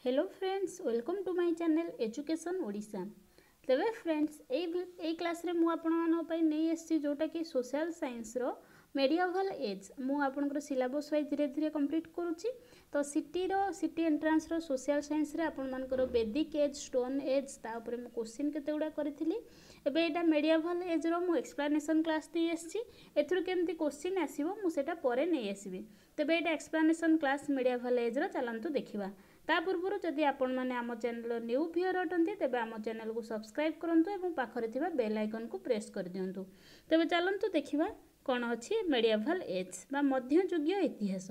Hello friends, welcome to my channel education Odisha. तेरे friends ए class रे मु आपण मानो पई नै एससी जोटा कि सोशल साइंस रो मेडिएवल एज मु आपनकर सिलेबस वाइज धीरे धीरे कंप्लीट करूची। तो सिटी एंट्रांस रो सोशल साइंस रे आपण मानकर वैदिक एज, स्टोन एज ता ऊपर मु क्वेश्चन केते गुडा करथिली। एबे एटा मेडिएवल एज रो मु एक्सप्लेनेशन क्लास दी एसची। एथुर केमती क्वेश्चन आसीबो मु सेटा परे नै आसीबी। तबे एटा एक्सप्लेनेशन क्लास मेडिएवल एज रो चलंतु देखिबा। ता पूर्व जदि आपण माने आम चैनल न्यू व्यूअर अटंती तेबे आम चैनल को सब्सक्राइब करंतु एवं पाखरे थिबा बेल आइकन को प्रेस कर दियंतु। तबे चलंतु देखिबा कोन अछि मेडिएवल एज बा मध्ययुगीय इतिहास।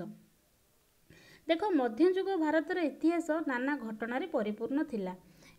देखो मध्ययुग भारतर इतिहास नाना घटना रे परिपूर्ण थिला।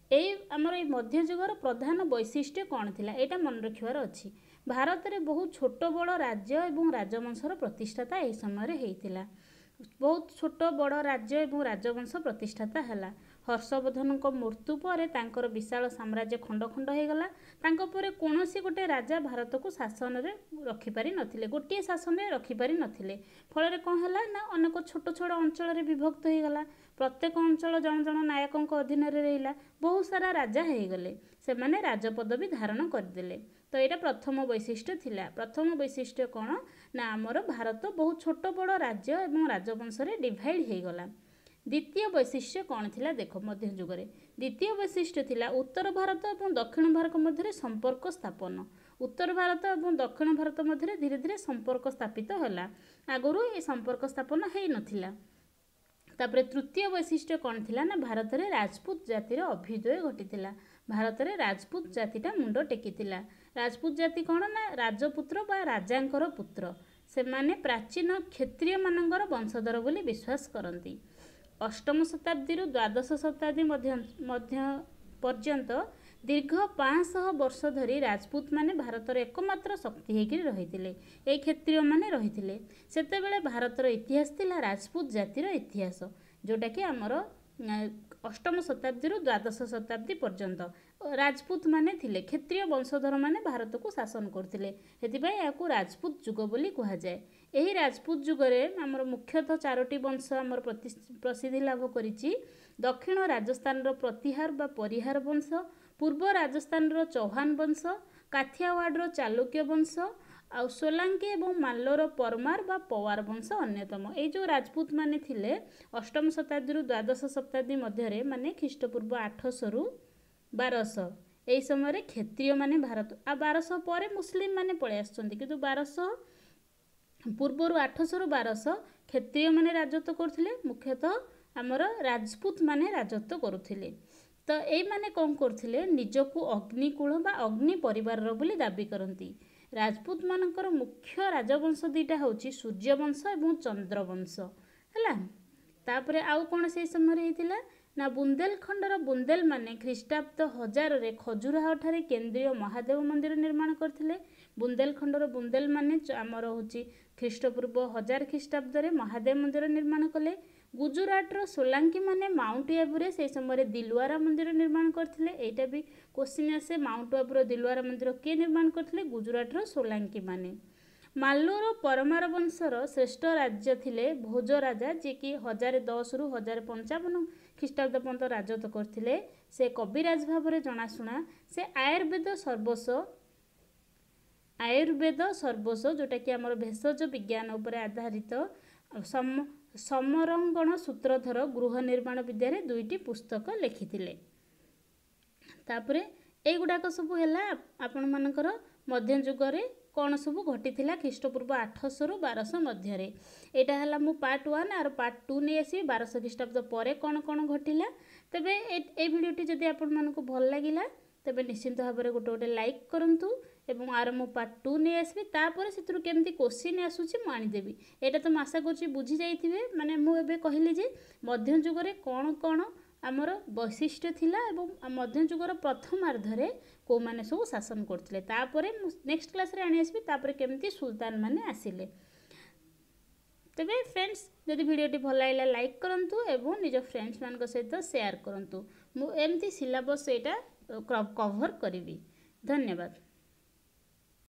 आमर मध्ययुगर प्रधान वैशिष्ट्य कौन थिला एटा मन रखिवार अछि। भारत रे बहुत छोट बड़ राज्य एवं राजवंशर प्रतिष्ठाता एही समय रे हेइतिला। बहुत छोट बड़ राज्य एवं राजवंश प्रतिष्ठाता हैला। हर्षवर्धन मृत्यु पर तांकर विशाल साम्राज्य खंड खंड हो गला। तांको परे कोनोसी गोटे राजा भारत को शासन रे रखि पारि नथिले, गोटे शासन रे रखि पारि नथिले। फल रे कोन हैला ना अनेक छोट छोट अंचल रे विभक्त हो गला। प्रत्येक अंचल जन जन नायकों अधीन रे रहिला। बहुत सारा राजा हो गले, से माने राजपदवी धारण करदेले। तो यहाँ प्रथम वैशिष्ट्य थिला। प्रथम वैशिष्ट्य कौन ना आमर भारत बहुत छोट बड़ राज्य एवं राजवंश रे डिवाइड हो गला। द्वितीय वैशिष्ट्य कौन थिला देखो मध्ययुगरे। द्वितीय वैशिष्ट्य थिला उत्तर भारत और दक्षिण भारत मध्य संपर्क स्थापन। उत्तर भारत और दक्षिण भारत मध्य धीरे धीरे संपर्क स्थापित होला। आगुरु ये संपर्क स्थापन है नथिला। तापरे तृतीय वैशिष्ट्य कौन थिला ना भारत रे राजपूत जातिर अभ्युदय घटितिला। भारत रे राजपूत जातिटा मुंड टेकितिला। राजपूत जाति कौन ना राजपुत्र बा राजांकर पुत्र। से माने प्राचीन क्षत्रिय मानकर वंशधर बोली विश्वास करती। अष्टम शताब्दी द्वादश शताब्दी मध्य पर्यंत दीर्घ 500 वर्ष धरी राजपूत माने भारतर एकमात्र शक्ति होकर रही। ए क्षत्रिय माने रही। सेतेबेले भारतर इतिहास थिला राजपूत जातिर इतिहास, जोटा कि आमर अष्टम शताब्दी द्वादश शताब्दी पर्यंत राजपूत माने थिले। क्षत्रिय वंशधर माने भारत को शासन करथिले। हेतिबाई याकू राजपूत युग बोली कहा जाए। एही राजपूत युगरे आमर मुख्यतः 4टी वंश आमर प्रसिद्धि लाभ करिछि। दक्षिण राजस्थान रो प्रतिहार बा परिहार वंश, पूर्व राजस्थान रो चौहान वंश, काठियावाड़ रो चालुक्य वंश, आ सोलांकी एवं माल्लोर परमार बा पवार वंश अन्यतम। ये जो राजपूत माने थिले अष्टम शताब्दी द्वादश शताब्दी मध्य माने ख्रीष्टपूर्व 800 रु 1200 यही समय क्षत्रिय माने भारत 1200 पर मुस्लिम माने पळे आछंती, किंतु 1200 पूर्व 800 रु 1200 क्षत्रिय माने राजत्व करथिले। मुख्यतः आमर राजपूत माने राजत्व करुथिले। तो एई माने कौन करथिले निजकू अग्निकुल बा अग्नि परिवार रो बोली दाबी करती। राजपूत मानकर मुख्य राजवंश दुईटा होची सूर्यवंश एवं चंद्रवंश हैला। तापरे आउ कोन से समय हेतिला ना बुंदेलखंडर बुंदेल माने ख्रीष्टाब्द 1000 रे खजुराहो ठारे केंद्रीय महादेव मंदिर निर्माण करथिले। बुंदेलखंडर बुंदेल माने आमर होची ख्रीष्टपूर्व 1000 ख्रीष्टाब्द रे महादेव मंदिर निर्माण कले। गुजरात रो सोलांकी माने माउंट आबू रे से समय दिलवारा मंदिर निर्माण करथिले। एटा भी क्वेश्चन आसे माउंट आबू रो दिलवारा मंदिर के निर्माण करथिले? गुजरात रो सोलांकी माने। माल्लोर परमार वंशर श्रेष्ठ राज्य थिले भोज राजा, जे कि 1010 रु 1055 ख्रीष्टाब्द पर्यंत राजत्व करथिले। से कविराज भाव में जनाशुना। से आयुर्वेद सर्वस्व जोटा कि आमर भेषज विज्ञान उपर आधारित समरंगण सूत्रधर गृह निर्माण विद्या 2टी पुस्तक लिखिथिले। तापरे एगुड़ाक सब है आपण मानकर मध्ययुगरे कौन सब घटी ख्रीष्टपूर्व 800 रु 1200 मध्य। यहाँ है मु पार्ट 1 और पार्ट 2 नहीं आसी 1200 ख्रीष्टाब्द पर कौन कौन घटिला। तेबे ए वीडियोटी जदि आपण मानकु भल लागिला तेबे निश्चिंत भाव में गोटे गोटे लाइक करंतु एवं आर मु पार्ट 2 नहीं आसबि। तापर से केमती क्वेश्चन आसूची मु आनिदेबी। एटा तो आशा करुच्ची बुझी जाइथिबे। माने मु एबे कहली जे मध्ययुगरे कौन कौन आमर वैशिष्ट्य थिला एवं मध्ययुगर प्रथमार्धरे को माने सब शासन करथिले। तापरे नेक्स्ट क्लास रे आनी आसबि तापरे केमती सुल्तान माने आसिले। तेबे फ्रेंड्स जदि वीडियोटी भल लागला लाइक करंतु एवं निज फ्रेंड्स मान सहित शेयर करंतु। मु एमती सिलेबस एटा कवर करिवि। धन्यवाद।